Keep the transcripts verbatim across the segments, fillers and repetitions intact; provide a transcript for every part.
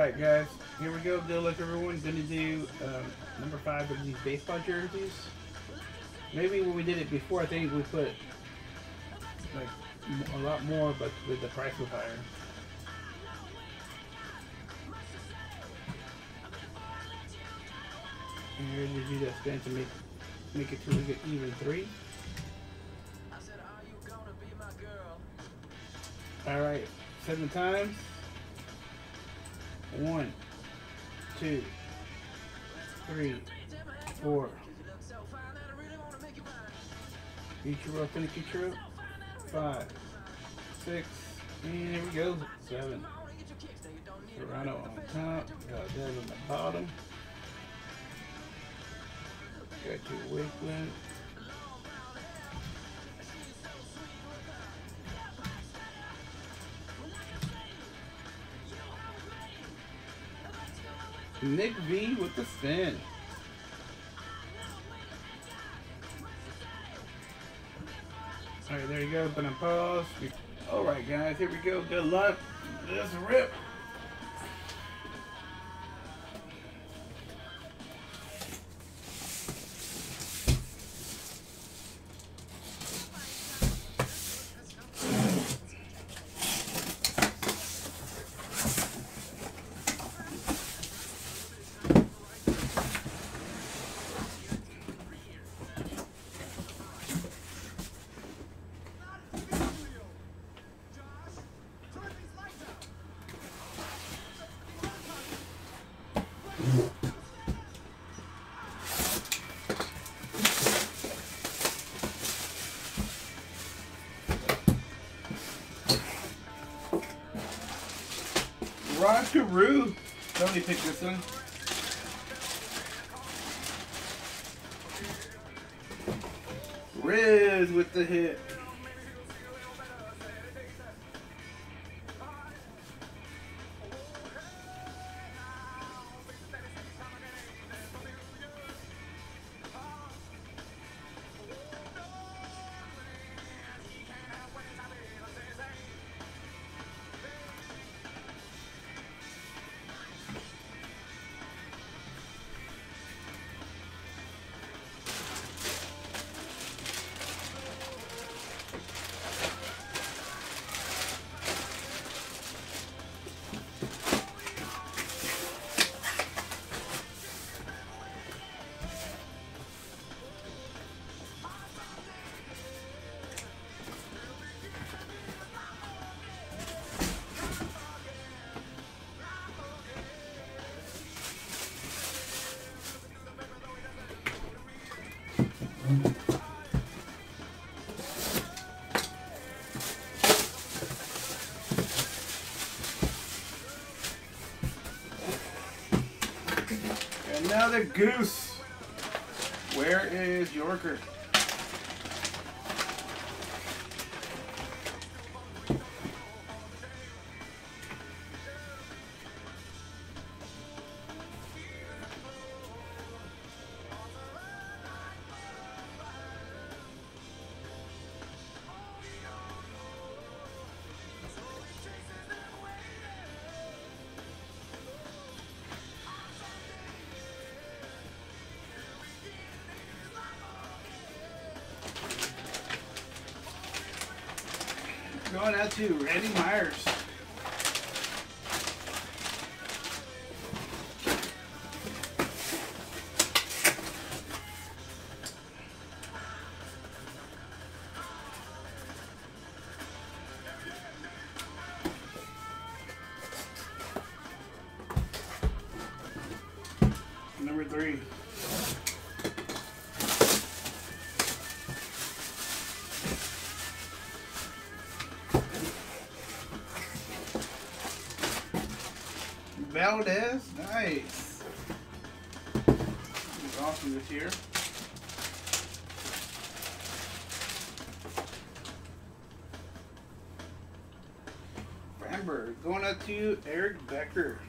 Alright guys, here we go. Good luck everyone. Gonna do um, number five of these baseball jerseys. Maybe when we did it before, I think we put like a lot more, but with the price was higher. And we're gonna do that spin to make make it to an even three. Alright, seven times. One, two, three, four. Future up, finish future up. Five, six, and there we go. Seven. Toronto on top. Got that on the bottom. Got your Wakeland. Nick V with the spin. Alright, there you go. But I'm paused. Alright, guys, here we go. Good luck. Let's rip. Rockaroo. Somebody picked this one. Riz with the hit. Another goose. Where is Yorker? Going out to Randy Myers. Number three. Valdez, nice. He's awesome this year. Framberg going out to Eric Becker.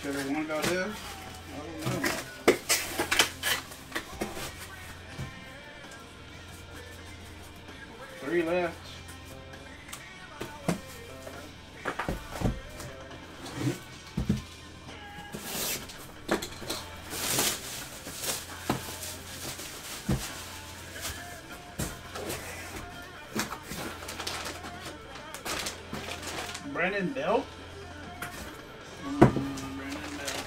Should have one got this? I don't know. Three left. Brandon Belt? Mm, Brandon Belt.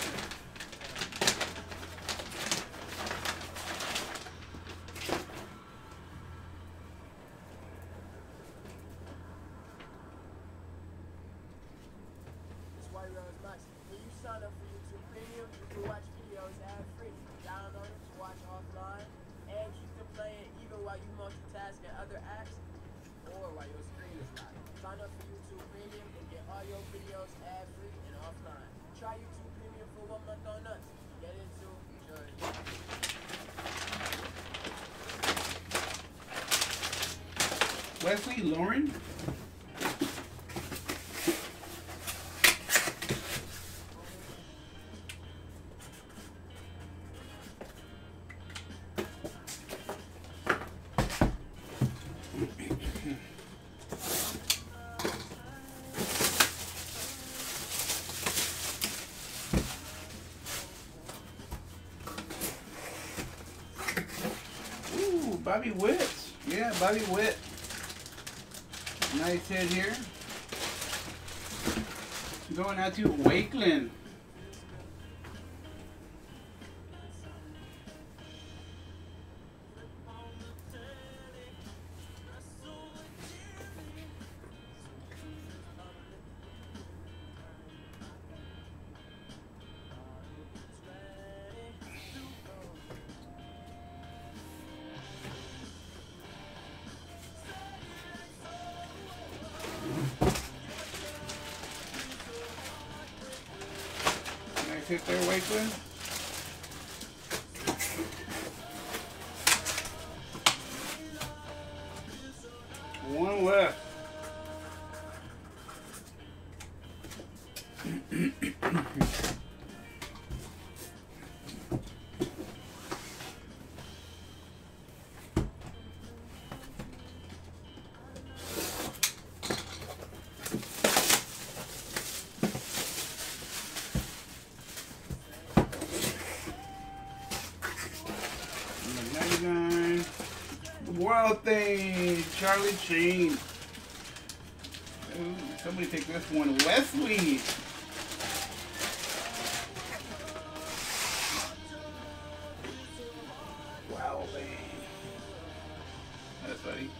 That's why you're always nice. When you sign up for YouTube Premium, you can watch videos ad-free. Download it to watch offline and keep them playing even while you multitask in other apps or while your screen is locked. Sign up for YouTube Premium and get all your videos ad-free and offline. Try YouTube Premium for one month on us. Get into enjoy. Wesley Lauren? Bobby Witt. Yeah, Bobby Witt. Nice hit here. Going out to Wakeland. Nice hit there, Wakeland. One left. ninety-nine. Wild Thing, Charlie Sheen. Ooh, somebody take this one. Wesley. Wild Thing. That's funny.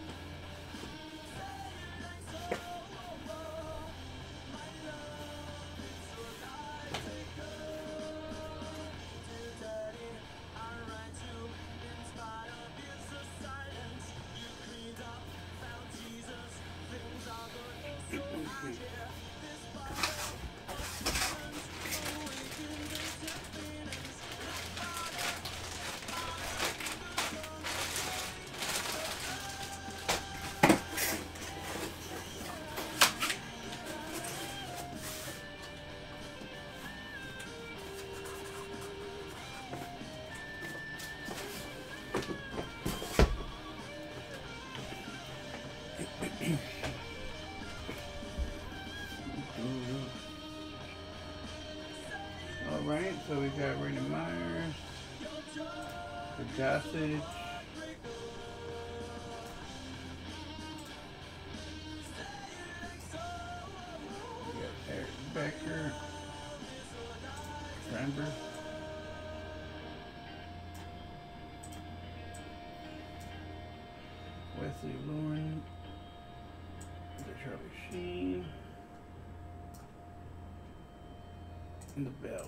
Alright, so we got Randy Myers, the Gossage, we got Eric Becker, Remember, Wesley Lauren, the Charlie Sheen, and the Belt.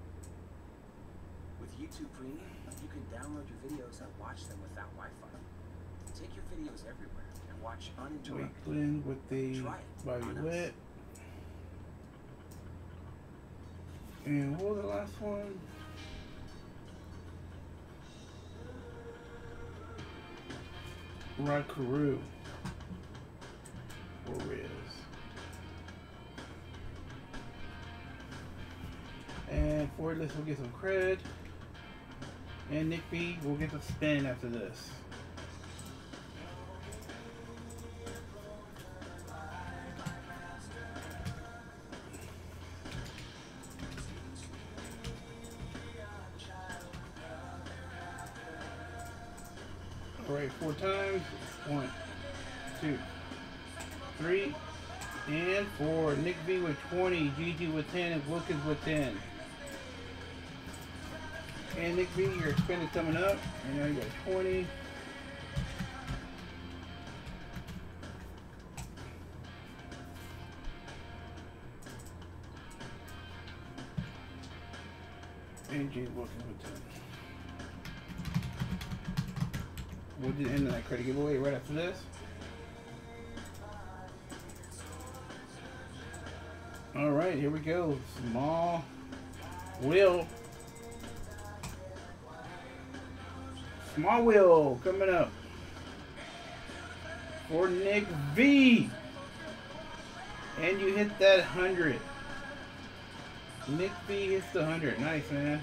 With YouTube Premium, you can download your videos and watch them without Wi-Fi. Take your videos everywhere and watch uninterrupted. Wakeland with the Bobby Witt. And what was the last one? Rod Carew. Or Riz. And And Fordless will get some cred. And Nick B will get the spin after this. Alright, four times. One, two, three, and four. Nick B with twenty, Gigi with ten, and Wilkins with ten. And Nick B, your spin is coming up. And now you got twenty. And James Wilkins with ten. We'll do the end of that credit giveaway right after this. Alright, here we go. Small wheel. Small wheel coming up for Nick V. And you hit that one hundred. Nick V hits the one hundred. Nice, man.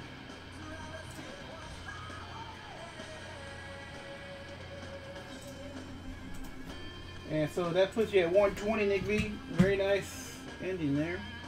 And so that puts you at one twenty, Nick V. Very nice ending there.